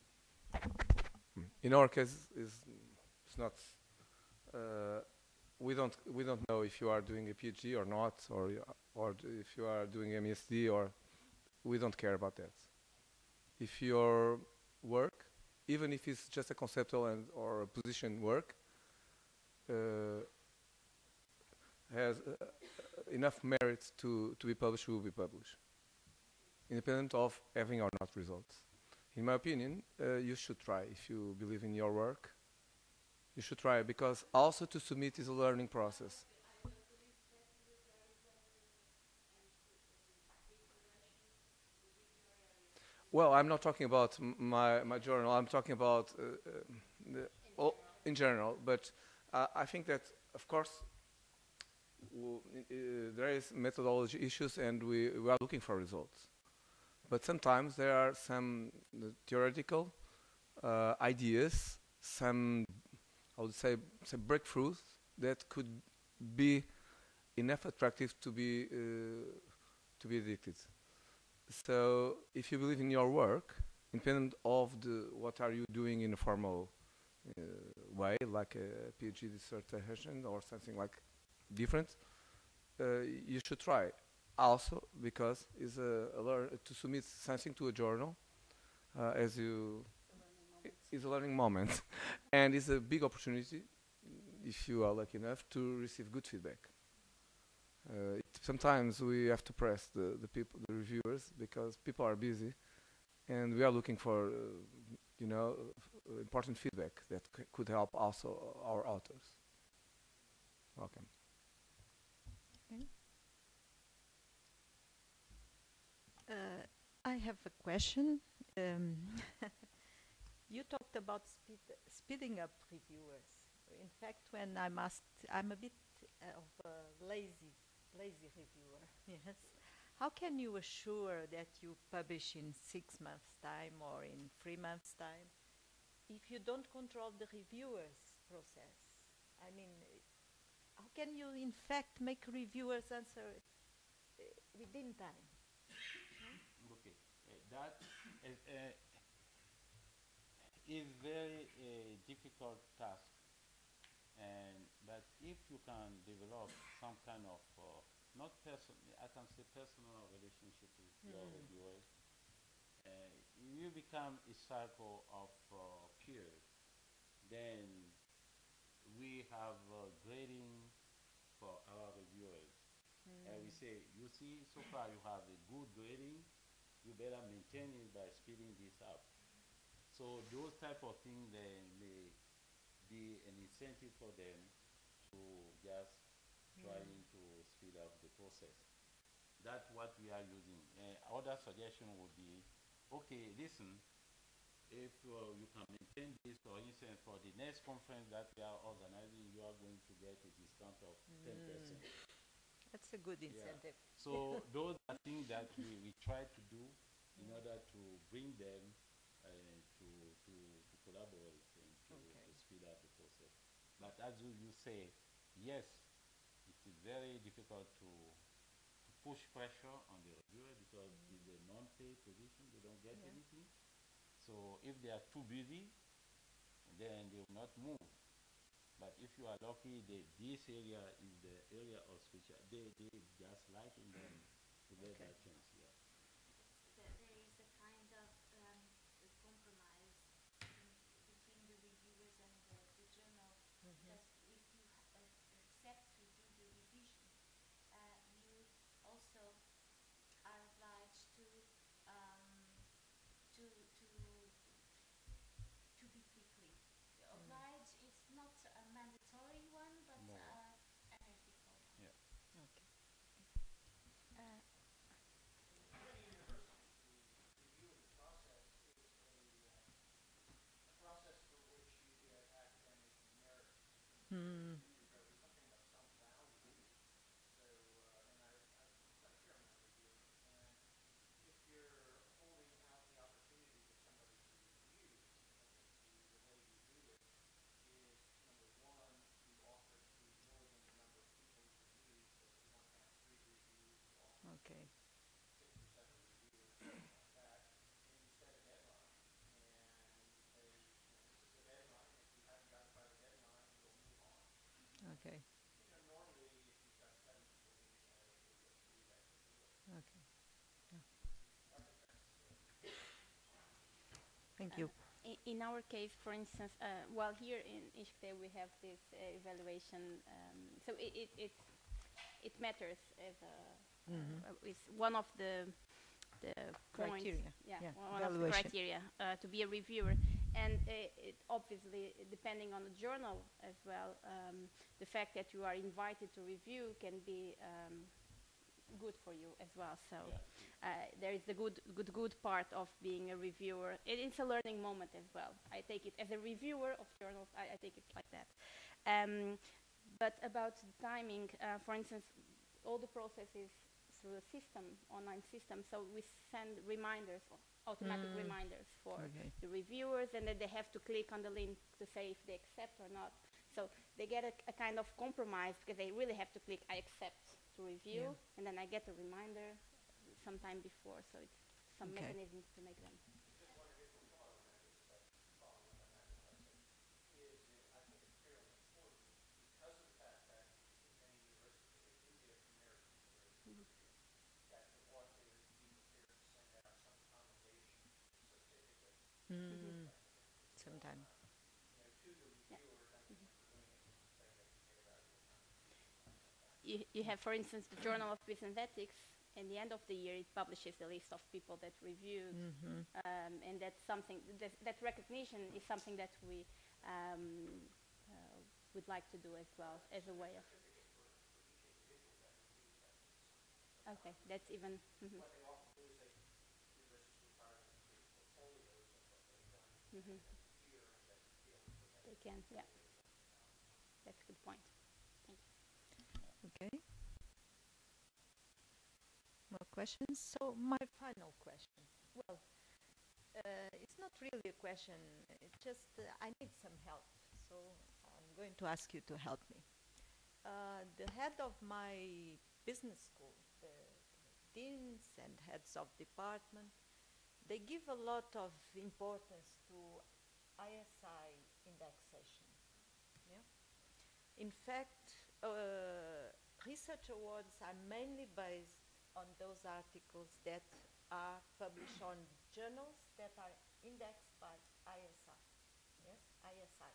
In our case, it's not. We don't know if you are doing a PhD or not, or if you are doing MSD, or we don't care about that. If your work, even if it's just a conceptual or a position work, has enough merit to be published, will be published, independent of having or not results. In my opinion, you should try. If you believe in your work, you should try, because also to submit is a learning process. Well, I'm not talking about my journal. I'm talking about in general. But I think that, of course, there is methodology issues, and we are looking for results. But sometimes there are some theoretical ideas, some, I would say, some breakthroughs that could be enough attractive to be addicted. So if you believe in your work, independent of what are you doing in a formal way, like a PhD dissertation or something like different, you should try. Also, because it's to submit something to a journal, is a learning moment, and it's a big opportunity if you are lucky enough to receive good feedback. Sometimes we have to press the reviewers, because people are busy, and we are looking for important feedback that could help also our authors. Welcome. Okay. I have a question. You talked about speeding up reviewers. In fact, when I'm asked, I'm a bit of a lazy reviewer. Yes. How can you assure that you publish in 6 months' time or in 3 months' time if you don't control the reviewer's process? I mean, how can you in fact make reviewers answer within time? that is very difficult task. And but if you can develop some kind of not person, I can say personal relationship with your reviewers, you become a circle of peers. Then we have grading for our reviewers. And we say, you see, so far you have a good grading, you better maintain it by speeding this up. So those type of things then may be an incentive for them to just trying to speed up the process. That's what we are using. Other suggestion would be, okay, listen, if you can maintain this, for instance, for the next conference that we are organizing, you are going to get a discount of 10%. That's a good Yeah. incentive. So those are things that we try to do in order to bring them to collaborate and to speed up the process. But as you say, yes, it is very difficult to push pressure on the reviewer because it's a non-paid position, they don't get anything. So if they are too busy, then they will not move. But if you are lucky, this area is the area of special, they just like it then to get that chance, yeah. There is a kind of a compromise between the reviewers and the journal, because if you accept to do the revision, you also are obliged to to to to be quickly. Obliged is not a mandatory one, but No. an ethical one. Yeah. Okay. Hmm. Okay. Okay. Okay. Yeah. Thank you. In our case, for instance, well, here in ISCTE we have this evaluation, so it matters as it's one of the points, Criteria. yeah, Yeah, one of the evaluation. criteria to be a reviewer, and it obviously depending on the journal as well, the fact that you are invited to review can be good for you as well. So there is the good part of being a reviewer. It's a learning moment as well. I take it as a reviewer of journals. I take it like that. But about the timing, for instance, all the processes through a system, online system. So we send reminders, automatic reminders for the reviewers, and then they have to click on the link to say if they accept or not. So they get a kind of compromise because they really have to click I accept to review, and then I get a reminder sometime before. So it's some mechanisms to make them. Sometime. You have, for instance, the Journal of Business Ethics. In the end of the year, it publishes the list of people that reviewed, and that's something. That recognition is something that we would like to do as well as a way of. Okay, that's even. They can, yeah. That's a good point. Thank you. Okay. More questions? So my final question. Well, it's not really a question. It's just I need some help. So I'm going to ask you to help me. The head of my business school, the deans and heads of department, they give a lot of importance to ISI indexation. Yeah? In fact, research awards are mainly based on those articles that are published on journals that are indexed by ISI. Yes, ISI.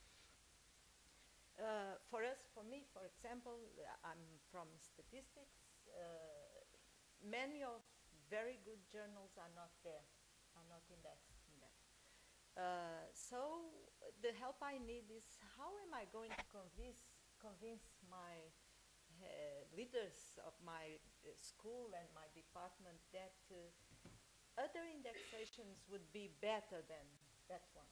For us, for me, for example, I'm from statistics. Many of very good journals are not there, are not indexed in that. So the help I need is how am I going to convince my leaders of my school and my department that other indexations would be better than that one.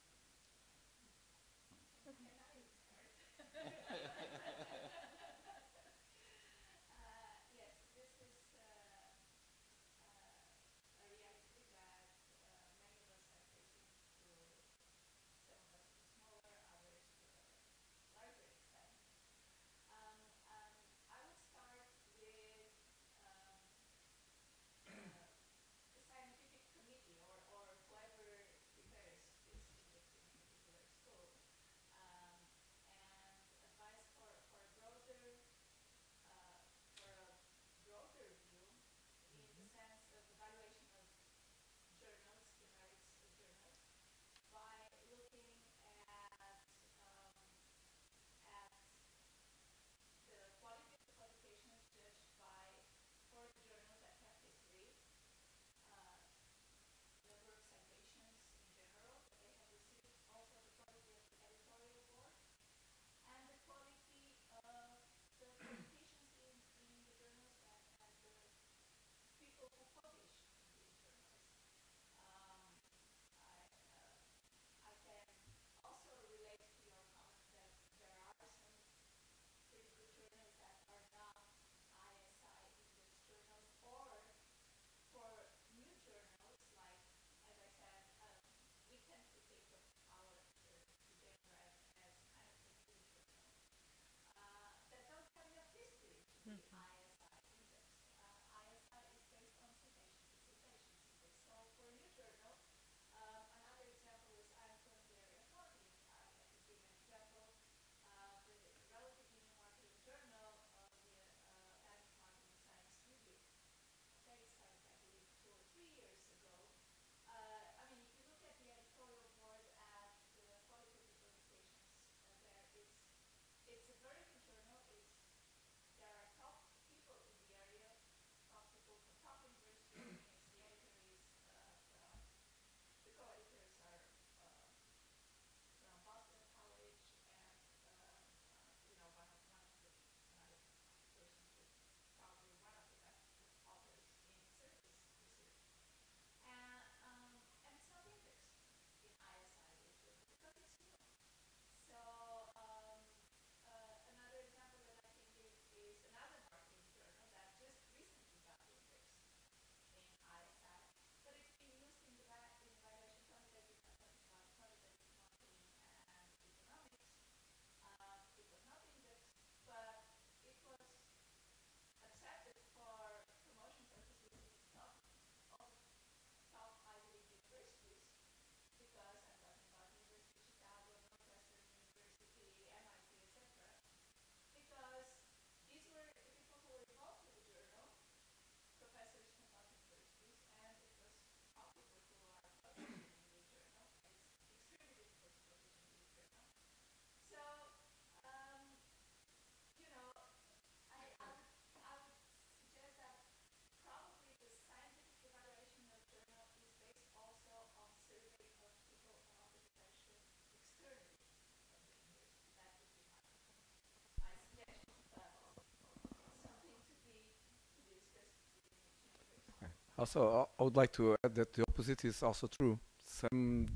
Also, I would like to add that the opposite is also true. Some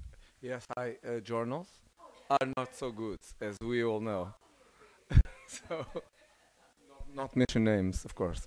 ESI journals are not so good, as we all know. So, not mention names, of course.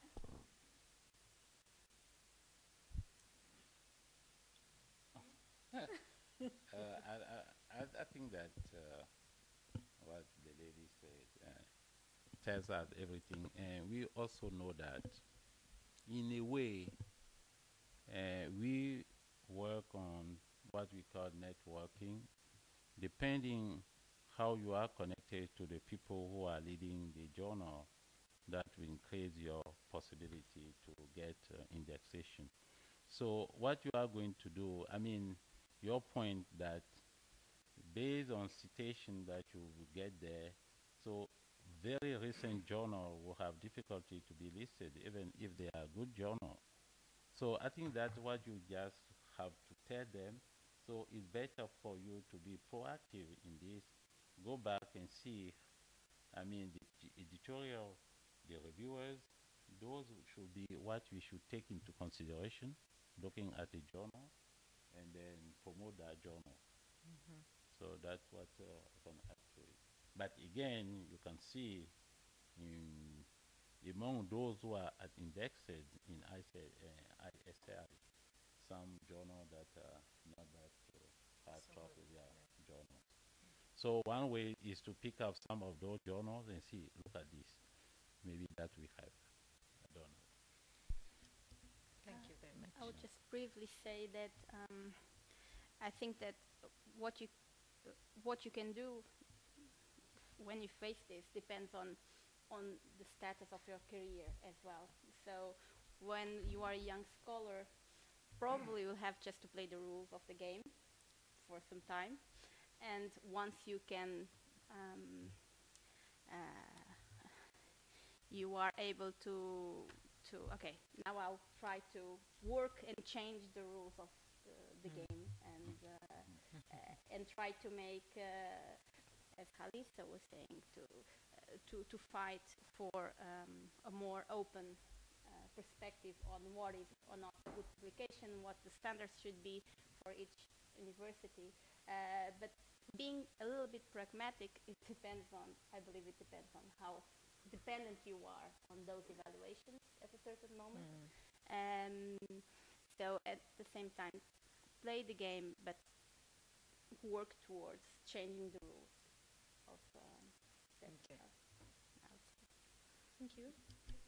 I think that what the lady said tells us everything, and we also know that in a way We work on what we call networking, depending how you are connected to the people who are leading the journal, that will increase your possibility to get indexation. So what you are going to do, I mean, your point that based on citation that you will get there, so very recent journal will have difficulty to be listed even if they are good journal. So I think that's what you just have to tell them. So it's better for you to be proactive in this. Go back and see, I mean, the editorial, the reviewers, those should be what we should take into consideration, looking at the journal, and then promote that journal. So that's what I can add to it. But again, you can see in, among those who are at indexed in ISI, some journal that are not that hard copy journal. So one way is to pick up some of those journals and see, look at this. Maybe that we have. I don't know. Thank you very much. I would just briefly say that I think that what you what you can do when you face this depends on the status of your career as well. So when you are a young scholar, probably you'll have just to play the rules of the game for some time, and once you can you are able to okay, now I'll try to work and change the rules of the game and try to make as Halisa was saying to fight for a more open perspective on what is or not a good publication, what the standards should be for each university, but being a little bit pragmatic, it depends on, I believe it depends on how dependent you are on those evaluations at a certain moment. So at the same time, play the game, but work towards changing the rules of that. Okay. Thank you.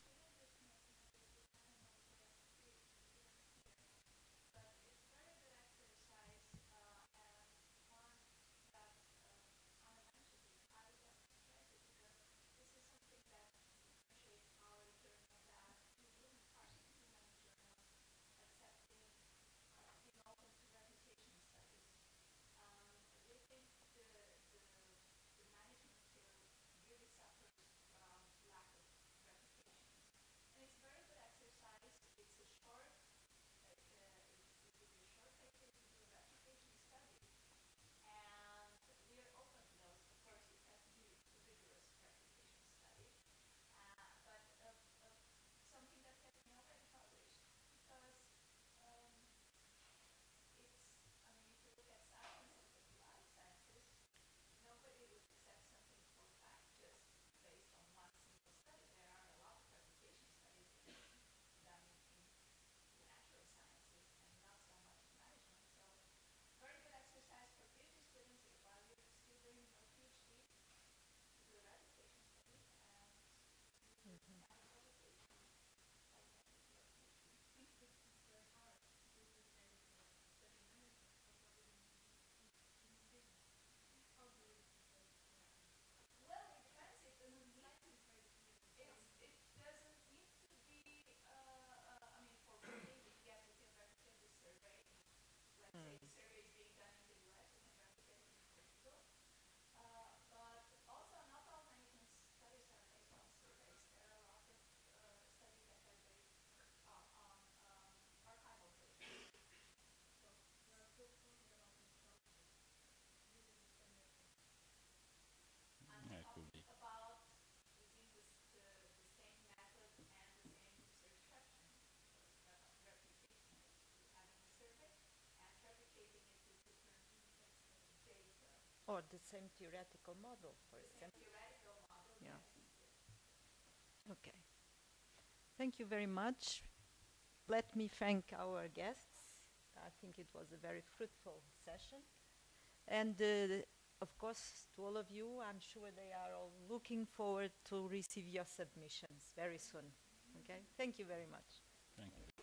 Yeah, it could be. Or the same theoretical model, for example. Yeah. Okay. Thank you very much. Let me thank our guests. I think it was a very fruitful session. And of course, to all of you, I'm sure they are all looking forward to receive your submissions very soon. Okay? Thank you very much. Thank you.